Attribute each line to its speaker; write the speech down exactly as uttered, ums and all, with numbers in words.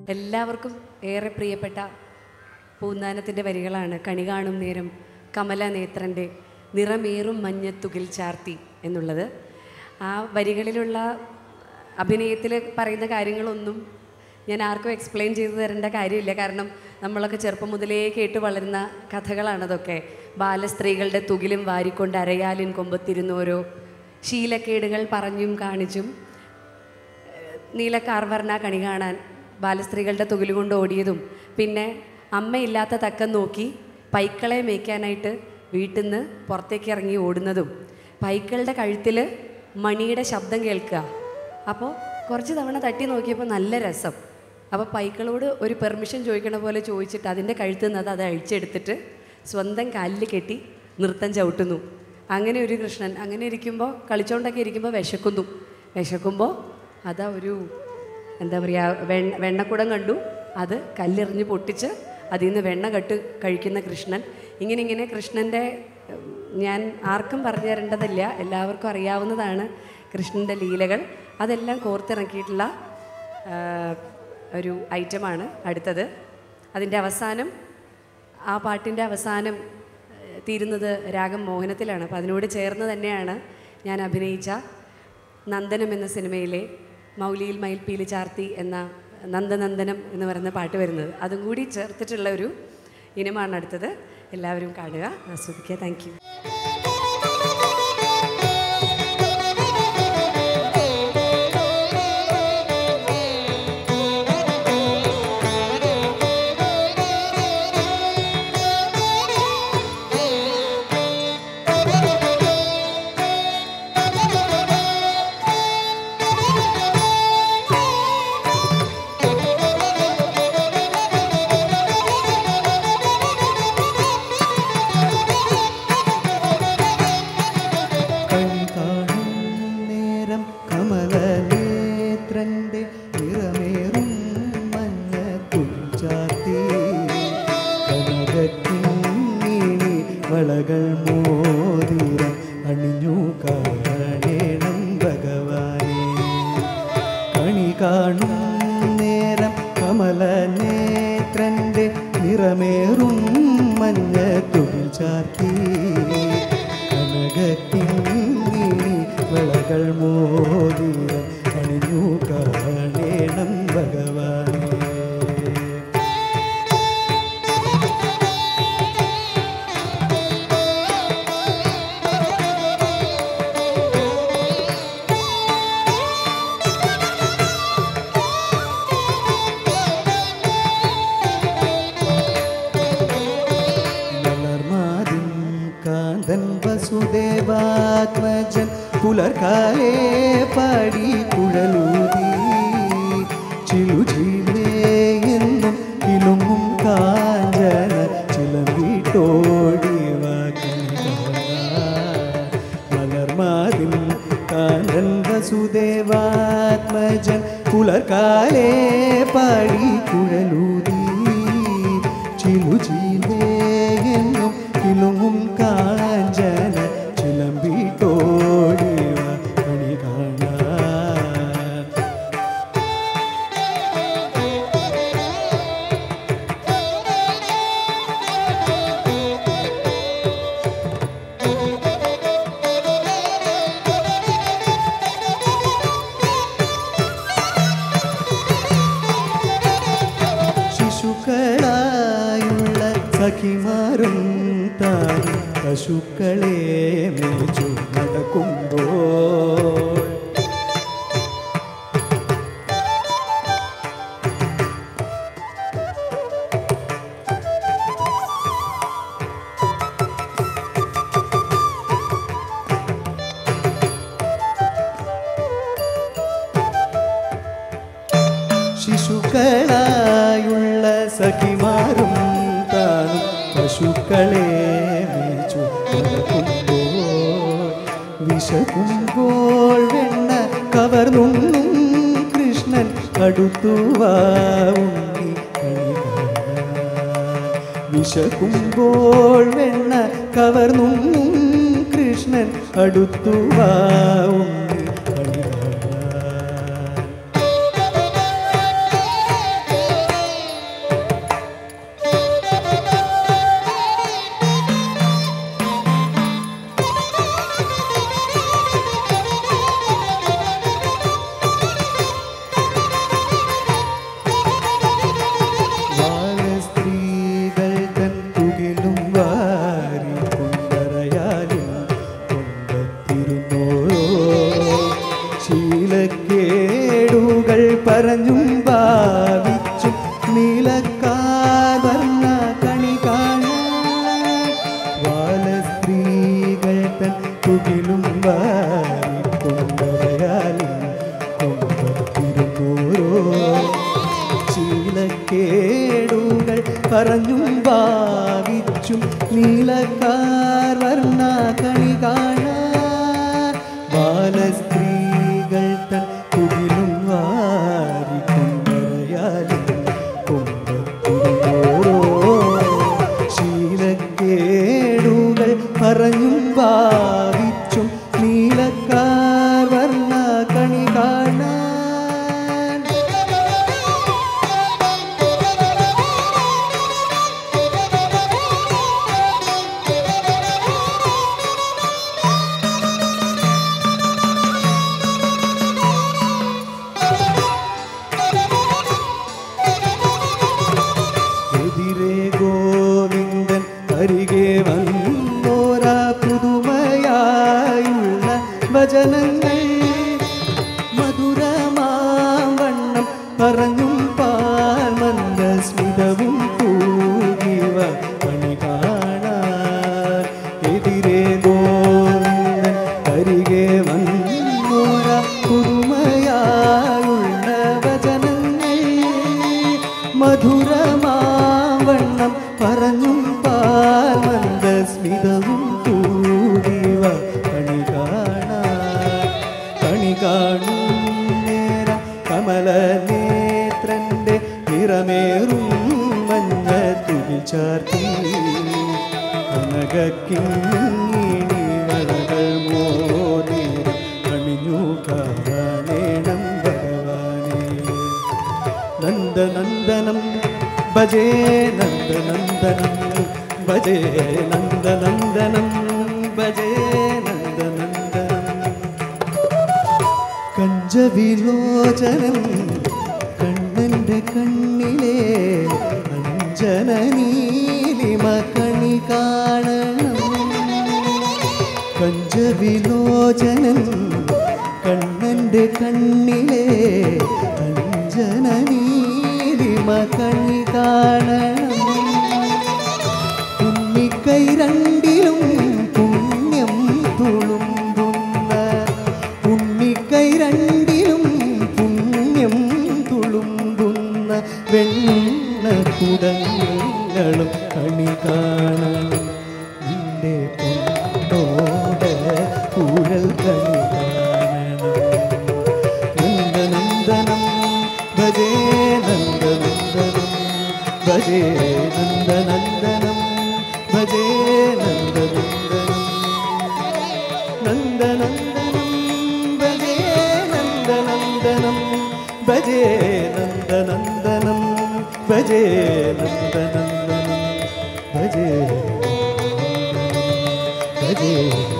Speaker 1: എല്ലാവർക്കും ഏറെ പ്രിയപ്പെട്ട പൂന്താനത്തിൻ്റെ വരികളാണ്. കണി കാണും നേരം കമലനേത്രൻ്റെ നിറമേറും മഞ്ഞത്തുകിൽ ചാർത്തി എന്നുള്ളത്. ആ വരികളിലുള്ള അഭിനയത്തിൽ പറയുന്ന കാര്യങ്ങളൊന്നും ഞാൻ ആർക്കും എക്സ്പ്ലെയിൻ ചെയ്തു തരേണ്ട കാര്യമില്ല. കാരണം നമ്മളൊക്കെ ചെറുപ്പം മുതലേ കേട്ട് വളരുന്ന കഥകളാണതൊക്കെ. ബാലസ്ത്രീകളുടെ തുകിലും വാരിക്കൊണ്ട് അരയാലിൻ കൊമ്പത്തിരുന്നോരോ ശീലക്കേടുകൾ പറഞ്ഞും കാണിച്ചും നീലക്കാർവർണ കണി കാണാൻ ബാലസ്ത്രീകളുടെ തുകിലുകൊണ്ട് ഓടിയതും, പിന്നെ അമ്മയില്ലാത്ത തക്കം നോക്കി പൈക്കളെ മേയ്ക്കാനായിട്ട് വീട്ടിൽ നിന്ന് പുറത്തേക്ക് ഇറങ്ങി ഓടുന്നതും, പൈക്കളുടെ കഴുത്തിൽ മണിയുടെ ശബ്ദം കേൾക്കുക. അപ്പോൾ കുറച്ച് തവണ തട്ടി നോക്കിയപ്പോൾ നല്ല രസം. അപ്പോൾ പൈക്കളോട് ഒരു പെർമിഷൻ ചോദിക്കണ പോലെ ചോദിച്ചിട്ട് അതിൻ്റെ കഴുത്തിൽ നിന്ന് അത് അഴിച്ചെടുത്തിട്ട് സ്വന്തം കാലിൽ കെട്ടി നൃത്തം ചവിട്ടുന്നു. അങ്ങനെ ഒരു കൃഷ്ണൻ. അങ്ങനെ ഇരിക്കുമ്പോൾ, കളിച്ചുകൊണ്ടൊക്കെ ഇരിക്കുമ്പോൾ വിശക്കുന്നു. വിശക്കുമ്പോൾ അതാ ഒരു എന്താ പറയുക, വെണ്ണ വെണ്ണക്കുടം കണ്ടു, അത് കല്ലെറിഞ്ഞ് പൊട്ടിച്ച് അതിൽ നിന്ന് വെണ്ണ കട്ട് കഴിക്കുന്ന കൃഷ്ണൻ. ഇങ്ങനെ ഇങ്ങനെ കൃഷ്ണൻ്റെ ഞാൻ ആർക്കും പറഞ്ഞു തരേണ്ടതില്ല, എല്ലാവർക്കും അറിയാവുന്നതാണ് കൃഷ്ണൻ്റെ ലീലകൾ. അതെല്ലാം കോർത്തിറക്കിയിട്ടുള്ള ഒരു ഐറ്റമാണ് അടുത്തത്. അതിൻ്റെ അവസാനം, ആ പാട്ടിൻ്റെ അവസാനം തീരുന്നത് രാഗം മോഹനത്തിലാണ്. അപ്പോൾ അതിനോട് ചേർന്ന് തന്നെയാണ് ഞാൻ അഭിനയിച്ച നന്ദനം എന്ന സിനിമയിലെ മൗലിയിൽ മയിൽപ്പീലി ചാർത്തി എന്ന നന്ദനന്ദനം എന്ന് പറയുന്ന പാട്ട് വരുന്നത്. അതും കൂടി ചേർത്തിട്ടുള്ള ഒരു ഇനമാണ് അടുത്തത്. എല്ലാവരും കാണുക, ആസ്വദിക്കുക. Thank you.
Speaker 2: വളകൾ മോതിര അണിഞ്ഞു കാണേണം ഭഗവാനെ. കണി കാണും നേരം കമലനേത്രന്റെ നിറമേറും മഞ്ഞ തുകിൽ ചാർത്തി കനകത്തിങ്ങി വളകൾ മോതിര അണിഞ്ഞു കാണേണം ഭഗവാനെ. വസുദേവാത്മജൻ പുലർക്കാലേ പാടി കുഴലൂതി ചിലുചിലേയെന്നും കിലുങ്ങും കാഞ്ചന ചിലമ്പിട്ടോടി മലർമാതിൽ കാന്തൻ വസുദേവാത്മജൻ പുലർക്കാലേ പാടി കുഴലൂതി ചിലുചിലേയെന്നും കിലുങ്ങും കാഞ്ചന ചിലമ്പിട്ടോടി കണി കാണാൻ. ശിശുക്കളായുള്ള സഖിമാരും താനും പശുക്കളെ മേച്ചു നടക്കുമ്പോൾ ശിശുക്കളായുള്ള സഖിമാരും താനും പശുക്കളെ മേച്ചു നടക്കുമ്പോൾ വിശക്കുമ്പോൾ വെണ്ണ കവർന്നുണ്ണും കൃഷ്ണൻ അടുത്തുവാ ഉണ്ണി കണി കാണാൻ. വിശക്കുമ്പോൾ വെണ്ണ കവർന്നുണ്ണും കൃഷ്ണൻ അടുത്തുവാ ഉണ്ണി കണി കാണാൻ. ശീലക്കേടുകൾ പറഞ്ഞും ഭാവിച്ചും നീലക്കാർവർണ്ണ കണി കാണാൻ ബാലസ്ത്രീകൾ തൻ തുകിലും വാരിക്കൊണ്ടവയാലും കൊമ്പത്തിരുന്നോരോ ശീലക്കേടുകൾ പറഞ്ഞും ഭാവിച്ചും നീലക്കാർവർണ്ണ കണി കാണാൻ ബാലസ്ത്രീകൾ തൻ തുകിലും വാരിക്കൊണ്ടവയാലും കൊമ്പത്തിരുന്നോരോ ശീലക്കേടുകൾ പറഞ്ഞും ഭാവിച്ചും നീലക്കാർവർണ്ണ കണി കാണാൻ അരികെ വന്നോരാ പുതുമയായുള്ള വചനങ്ങൾ മധുരമാവണ്ണം പറഞ്ഞും പാൽമന്ദ സ്മിതവും തൂകിവ കണി കാണാൻ എതിരെ ഗോവിന്ദൻ അരികെ വന്നോരാ പുതുമയായുള്ള വചനങ്ങൾ മധുരമാവണ്ണം പറഞ്ഞും സ്മിതവും തൂടിവ കണി കാണാൻ കണി കാണും നേരം കമലനേത്രന്റെ നിറമേറും മഞ്ഞ തുകി ചാർത്തി കനകിങ്ങിണി വളകൾ മോദി കണിഞ്ഞു കാണേണം ഭഗവാനേ നന്ദനന്ദനം ഭജേ നന്ദനന്ദനം ഭജേ നന്ദനന്ദനം ഭജേ നന്ദനന്ദനം കഞ്ചവിലോചനം കണ്ണൻ്റെ കണ്ണിലെ അഞ്ജന നീലിമ കണി കാണണം കഞ്ചവിലോചനം കണ്ണൻ്റെ കണ്ണിലെ അഞ്ജന നീലിമ കണി കാണണം കൈ രണ്ടിലും പുണ്യം തുളുമ്പുന്ന ഉണ്ണിക്കൈ രണ്ടിലും പുണ്യം തുളുമ്പുന്ന വെണ്ണ കുടങ്ങളും കണി കാണണം നിന്റെ പൊന്നോട് കുഴൽ കണി കാണണം നന്ദനന്ദനം ഭജേ നന്ദനന്ദനം ഭജേ നന്ദനന്ദനം ഭജേ നന്ദനന്ദനം നന്ദനന്ദനം ഭജേ നന്ദനന്ദനം ഭജേ നന്ദനന്ദനം ഭജേ നന്ദനന്ദനം ഭജേ ഭജേ